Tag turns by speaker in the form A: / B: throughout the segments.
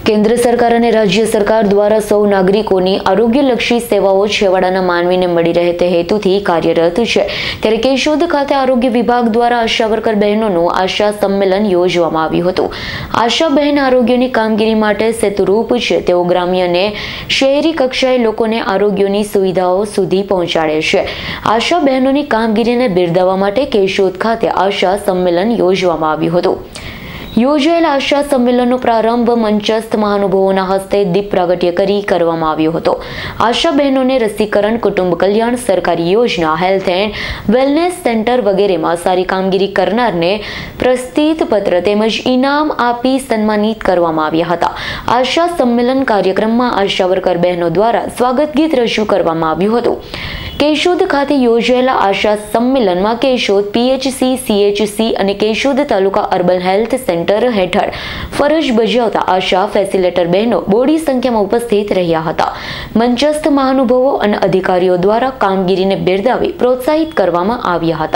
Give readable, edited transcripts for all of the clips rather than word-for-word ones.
A: केन्द्र सरकार और राज्य सरकार द्वारा सौ नागरिकों आरोग्यलक्षी सेवाओं छेवाड़ाना मानवीने मळी रहे ते हेतुथी कार्यरत छे। त्यारे केशोद खाते आरोग्य विभाग द्वारा आशा वर्कर बहनों आशा सम्मेलन योजवामां आव्युं हतुं। आशा बहन आरोग्यनी कामगीरी माटे सेतुरूप छे। तेओ ग्राम्य ने शहेरी कक्षाए लोकोने आरोग्यनी सुविधाओं सुधी पहोंचाडे छे। आशा बहनोनी कामगीरीने बिरदाववा माटे केशोद खाते आशा सम्मेलन योजवामां आव्युं हतुं। योजायेल आशा सम्मेलनનો प्रारंभ मंचस्थ महानुभावोना हस्ते दीप प्रागट्य करी करवामां आव्यो हतो। आशा बहनोने रसीकरण, कुटुंब कल्याण, सरकारी योजना, हेल्थ एंड वेलनेस सेंटर वगैरह में सारी कामगीरी करनारने प्रस्थित पत्र तेमज इनाम आपी सन्मानित करवामां आव्या हता। आशा सम्मेलन कार्यक्रम में आशा वर्कर बहनों द्वारा स्वागत गीत रजू करवामां आव्युं हतुं। केशोद खाते योजायेला आशा सम्मेलन में केशोद पीएचसी, सीएचसी और Keshod taluka urban health centre हेठळ फरज बजावता आशा फेसिलेटर बहनों बोडी संख्या में उपस्थित रह्या हता। मंचस्थ महानुभावों और अधिकारीओ द्वारा कामगीरी ने बिरदावी प्रोत्साहित करवामां आव्या हता।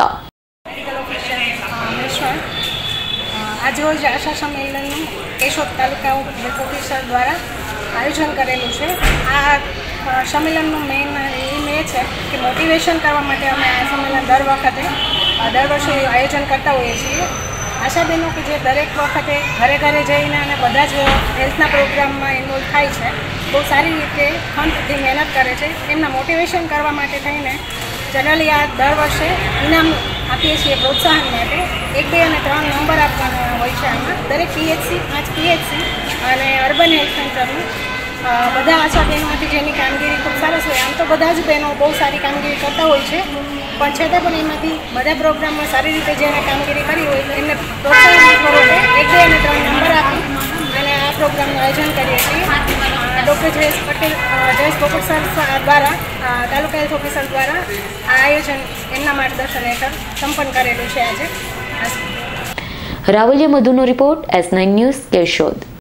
B: आज रोज आशा सम्मेलन केशोद तालुका हेल्थ ऑफिसर द्वारा आयोजन करेलू है। आ सम्मेलन मेन एम ए कि मोटिवेशन करवा माटे अमे आ सम्मेलन दर वर्षे आयोजन करता होईए छीए। आशा बहनों कि जे दरेक वखते घरे घरे जईने अने बधा ज हेल्थना प्रोग्राम में इन्वोल्व थाय छे, बहुत सारी रीते खंतथी मेहनत करे छे। एमना मोटिवेशन करवा माटे थईने जनरली आ दर वर्षे इनाम आपीए छीए प्रोत्साहन माटे। 1, 2 અને 3 नंबर आपवाना होय छे। आमां दरेक पीएचसी 5 पीएचसी અને अर्बन हेल्थ सेंटरનું બધા આશા બહેનોમાંથી જેની કામગીરી ખૂબ સરસ હોય, આમ તો બધા જ બહેનો બહુ સારી કામગીરી કરતા હોય છે, પણ છતાં પણ એમાંથી બધા પ્રોગ્રામમાં સારી રીતે જેણે કામગીરી કરી હોય એમને પ્રોત્સાહન સ્વરૂપે 1, 2 અને 3 નંબર આપી અને આ પ્રોગ્રામનું આયોજન કરીએ છીએ। ડૉક્ટર જયેશ પોપટ સર દ્વારા તાલુકા હેલ્થ ઓફિસર દ્વારા આ આયોજન એમના માર્ગદર્શન હેઠળ સંપન્ન કરેલું છે આજે।
A: રાવલિયા મધુનો રિપોર્ટ, S9 ન્યૂઝ, કેશોદ।